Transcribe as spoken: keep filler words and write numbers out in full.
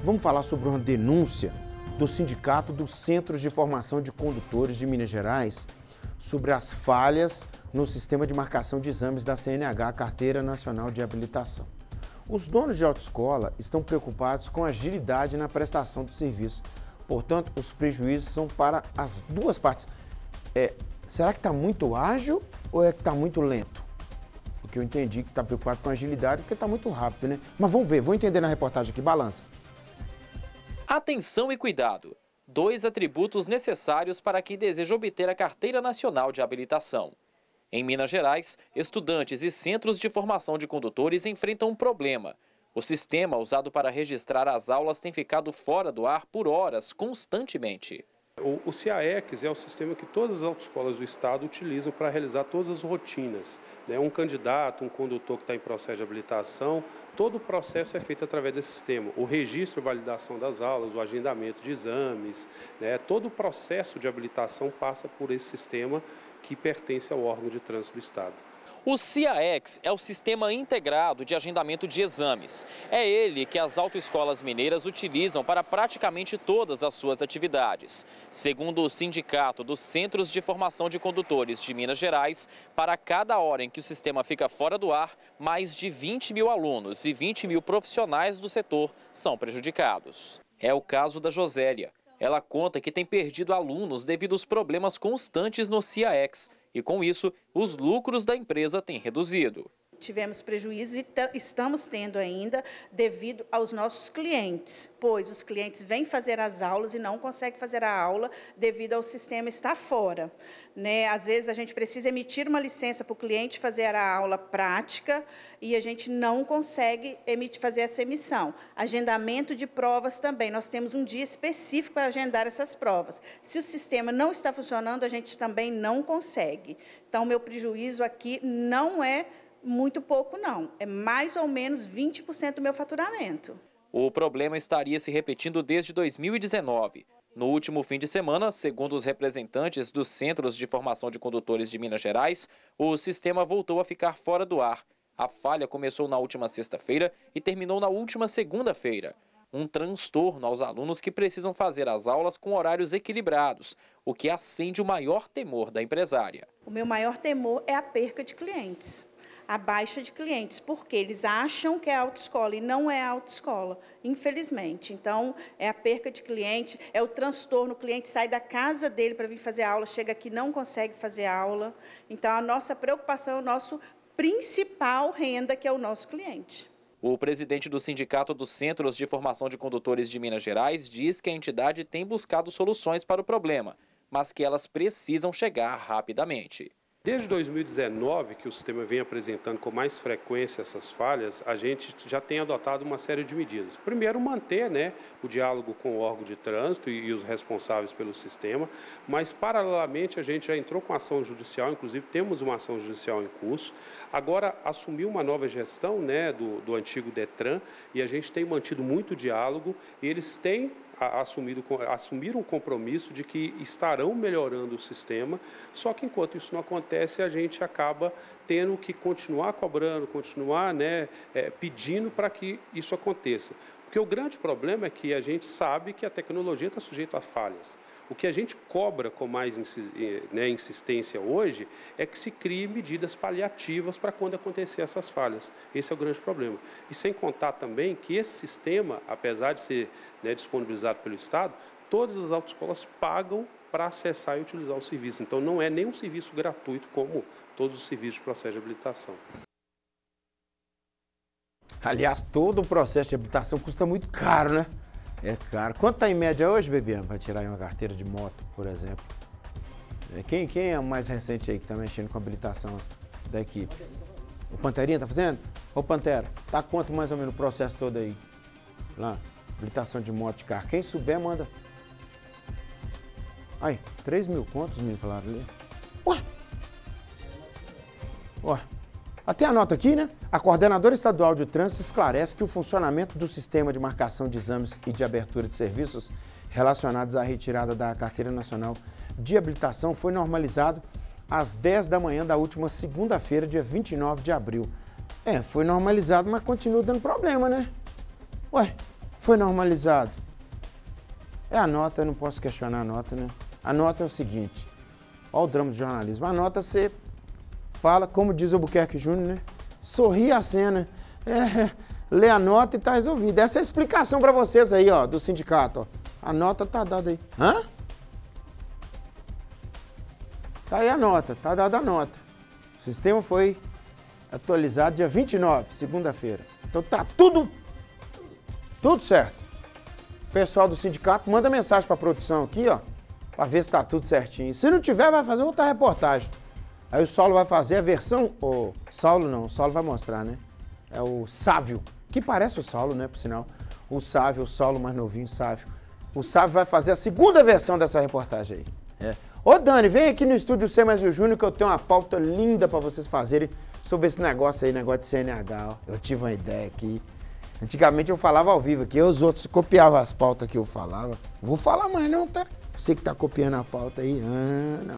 Vamos falar sobre uma denúncia do Sindicato dos Centros de Formação de Condutores de Minas Gerais sobre as falhas no sistema de marcação de exames da C N H, Carteira Nacional de Habilitação. Os donos de autoescola estão preocupados com a agilidade na prestação do serviço. Portanto, os prejuízos são para as duas partes. É, será que está muito ágil ou é que está muito lento? Porque eu entendi que está preocupado com a agilidade porque está muito rápido, né? Mas vamos ver, vou entender na reportagem aqui. Balança. Atenção e cuidado. Dois atributos necessários para quem deseja obter a Carteira Nacional de Habilitação. Em Minas Gerais, estudantes e centros de formação de condutores enfrentam um problema. O sistema usado para registrar as aulas tem ficado fora do ar por horas, constantemente. O, o C A E X é o sistema que todas as autoescolas do estado utilizam para realizar todas as rotinas, né? Um candidato, um condutor que está em processo de habilitação, todo o processo é feito através desse sistema. O registro e validação das aulas, o agendamento de exames, né? Todo o processo de habilitação passa por esse sistema que pertence ao órgão de trânsito do estado. O C A E X é o Sistema Integrado de Agendamento de Exames. É ele que as autoescolas mineiras utilizam para praticamente todas as suas atividades. Segundo o Sindicato dos Centros de Formação de Condutores de Minas Gerais, para cada hora em que o sistema fica fora do ar, mais de vinte mil alunos e vinte mil profissionais do setor são prejudicados. É o caso da Josélia. Ela conta que tem perdido alunos devido aos problemas constantes no C A E X. E com isso, os lucros da empresa têm reduzido. Tivemos prejuízos e estamos tendo ainda devido aos nossos clientes, pois os clientes vêm fazer as aulas e não conseguem fazer a aula devido ao sistema estar fora. Né? Às vezes, a gente precisa emitir uma licença para o cliente fazer a aula prática e a gente não consegue emitir, fazer essa emissão. Agendamento de provas também. Nós temos um dia específico para agendar essas provas. Se o sistema não está funcionando, a gente também não consegue. Então, meu prejuízo aqui não é muito pouco, não. É mais ou menos vinte por cento do meu faturamento. O problema estaria se repetindo desde dois mil e dezenove. No último fim de semana, segundo os representantes dos Centros de Formação de Condutores de Minas Gerais, o sistema voltou a ficar fora do ar. A falha começou na última sexta-feira e terminou na última segunda-feira. Um transtorno aos alunos que precisam fazer as aulas com horários equilibrados, o que acende o maior temor da empresária. O meu maior temor é a perca de clientes. A baixa de clientes, porque eles acham que é autoescola e não é autoescola, infelizmente. Então, é a perca de cliente, é o transtorno, o cliente sai da casa dele para vir fazer a aula, chega aqui e não consegue fazer a aula. Então, a nossa preocupação é o nosso principal renda, que é o nosso cliente. O presidente do Sindicato dos Centros de Formação de Condutores de Minas Gerais diz que a entidade tem buscado soluções para o problema, mas que elas precisam chegar rapidamente. Desde dois mil e dezenove, que o sistema vem apresentando com mais frequência essas falhas, a gente já tem adotado uma série de medidas. Primeiro, manter, né, o diálogo com o órgão de trânsito e, e os responsáveis pelo sistema, mas, paralelamente, a gente já entrou com ação judicial, inclusive temos uma ação judicial em curso. Agora, assumiu uma nova gestão, né, do, do antigo Detran, e a gente tem mantido muito diálogo, e eles têm Assumido, assumiram um compromisso de que estarão melhorando o sistema, só que enquanto isso não acontece, a gente acaba tendo que continuar cobrando, continuar, né, é, pedindo para que isso aconteça. Porque o grande problema é que a gente sabe que a tecnologia está sujeita a falhas. O que a gente cobra com mais né, insistência hoje é que se crie medidas paliativas para quando acontecer essas falhas. Esse é o grande problema. E sem contar também que esse sistema, apesar de ser né, disponibilizado pelo Estado, todas as autoescolas pagam para acessar e utilizar o serviço. Então, não é nem um serviço gratuito como todos os serviços de processo de habilitação. Aliás, todo o processo de habilitação custa muito caro, né? É caro. Quanto está em média hoje, Bebiano, para tirar uma carteira de moto, por exemplo? Quem, quem é o mais recente aí que está mexendo com a habilitação da equipe? O Panterinha está fazendo? Ô, Pantera, tá quanto mais ou menos o processo todo aí? Lá, habilitação de moto de carro. Quem souber, manda. Aí, três mil contos, me falaram ali. Ué! Ué! Até a nota aqui, né? A coordenadora estadual de trânsito esclarece que o funcionamento do sistema de marcação de exames e de abertura de serviços relacionados à retirada da Carteira Nacional de Habilitação foi normalizado às dez da manhã da última segunda-feira, dia vinte e nove de abril. É, foi normalizado, mas continua dando problema, né? Ué, Foi normalizado. É a nota, eu não posso questionar a nota, né? A nota é o seguinte, olha o drama do jornalismo. A nota você fala, como diz o Albuquerque Júnior, né? Sorri a cena, é, lê a nota e tá resolvido. Essa é a explicação para vocês aí, ó, do sindicato, ó. A nota tá dada aí. Hã? Tá aí a nota, tá dada a nota. O sistema foi atualizado dia vinte e nove, segunda-feira. Então tá tudo, tudo certo. O pessoal do sindicato manda mensagem para a produção aqui, ó, para ver se tá tudo certinho. Se não tiver, vai fazer outra reportagem. Aí o Saulo vai fazer a versão... O Saulo não, o Saulo vai mostrar, né? É o Sávio, que parece o Saulo, né, por sinal. O Sávio, o Saulo mais novinho, o Sávio. O Sávio vai fazer a segunda versão dessa reportagem aí. É. Ô Dani, vem aqui no estúdio C mais o Júnior que eu tenho uma pauta linda para vocês fazerem sobre esse negócio aí, negócio de C N H. Ó. Eu tive uma ideia aqui. Antigamente eu falava ao vivo aqui, os outros copiavam as pautas que eu falava. Não vou falar mais não, tá? Você que tá copiando a pauta aí, ah, não.